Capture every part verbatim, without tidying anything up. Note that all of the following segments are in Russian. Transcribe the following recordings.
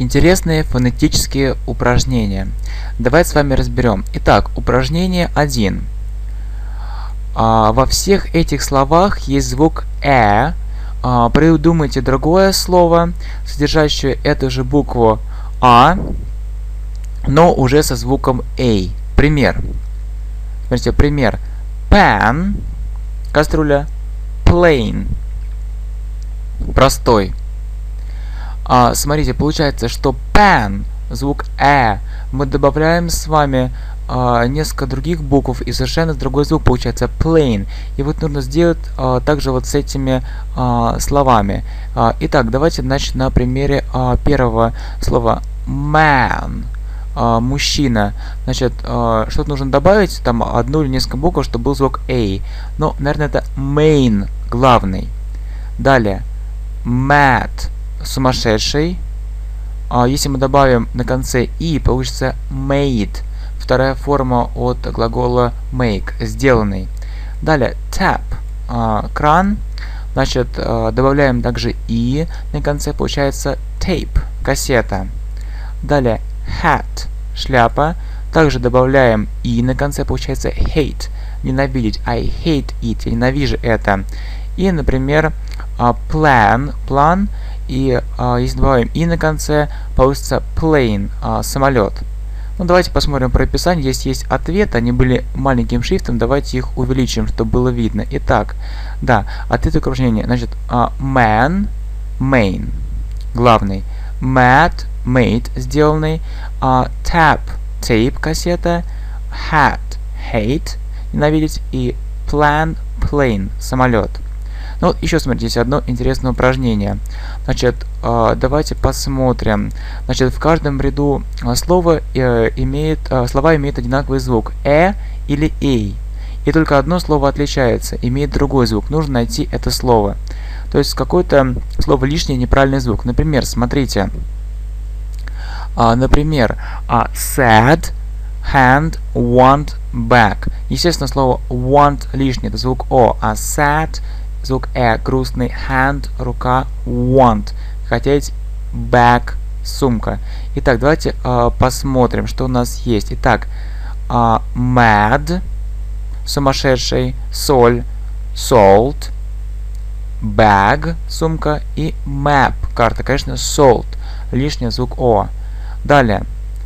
Интересные фонетические упражнения. Давайте с вами разберем. Итак, упражнение один. А, во всех этих словах есть звук «э». А, придумайте другое слово, содержащее эту же букву «а», но уже со звуком «а». Пример. Смотрите, пример. Pan – кастрюля, plain – простой. А, смотрите, получается, что pan, звук «э», мы добавляем с вами а, несколько других букв, и совершенно другой звук получается plain. И вот нужно сделать а, также вот с этими а, словами. А, итак, давайте начнем на примере а, первого слова man. А, мужчина. Значит, а, что-то нужно добавить, там одну или несколько букв, чтобы был звук «a». Но, наверное, это main, главный. Далее, mad. Сумасшедший. А если мы добавим на конце «и», получится made. Вторая форма от глагола make. Сделанный. Далее tap. А, кран. Значит, а, добавляем также «и» на конце. Получается tape. Кассета. Далее hat. Шляпа. Также добавляем «и» на конце. Получается hate. Ненавидеть. I hate it. Я ненавижу это. И, например, plan. План. И а, если добавим «и» на конце, получится plane, а, самолет. Ну, давайте посмотрим про описание. Здесь есть ответ, они были маленьким шрифтом, давайте их увеличим, чтобы было видно. Итак, да, ответ упражнения. Значит, а, man, main, главный. Mad, made, сделанный. А, tap, tape, кассета. Hat, hate, ненавидеть. И plan, plane, самолет. Ну, вот еще смотрите, здесь одно интересное упражнение. Значит, э, давайте посмотрим. Значит, в каждом ряду слова, э, имеет, э, слова имеют одинаковый звук. «э» или «эй». И только одно слово отличается, имеет другой звук. Нужно найти это слово. То есть какое-то слово лишнее, неправильный звук. Например, смотрите. Э, например, э, sad, hand, want, back. Естественно, слово want лишнее, это звук «о», а sad звук «э», грустный, hand, рука, want, хотеть, bag, сумка. Итак, давайте э, посмотрим, что у нас есть. Итак, э, mad, сумасшедший, соль, salt, bag, сумка и map, карта. Конечно, salt, лишний звук «о». Далее,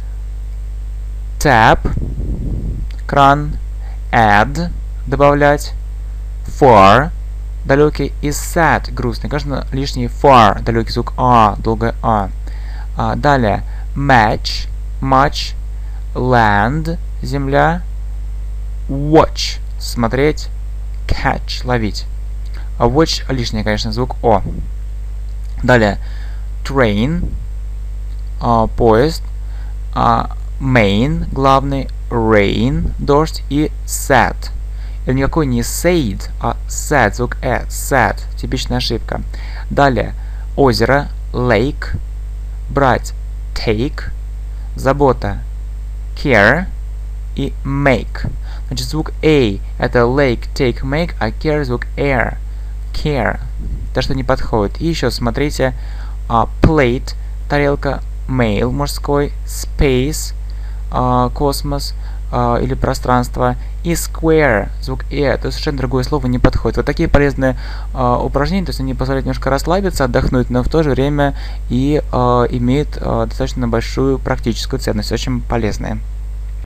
tap, кран, add, добавлять, far, далекий, и sad, грустный. Конечно, лишний far, далекий звук а, долгое а. а. Далее, match, матч, land, земля, watch, смотреть, catch, ловить. А watch лишний, конечно, звук о. Далее, train, а, поезд, а, main, главный, rain, дождь и sad. Это никакой не said, а sad, звук э, sad, типичная ошибка. Далее, озеро, lake, брать, take, забота, care и make. Значит, звук a это lake, take, make, а care звук air, care. То, что не подходит. И еще смотрите, uh, plate, тарелка, male, мужской, space, uh, космос, Uh, или пространство, и square, звук «э», то есть совершенно другое слово не подходит. Вот такие полезные uh, упражнения, то есть они позволяют немножко расслабиться, отдохнуть, но в то же время и uh, имеют uh, достаточно большую практическую ценность, очень полезные.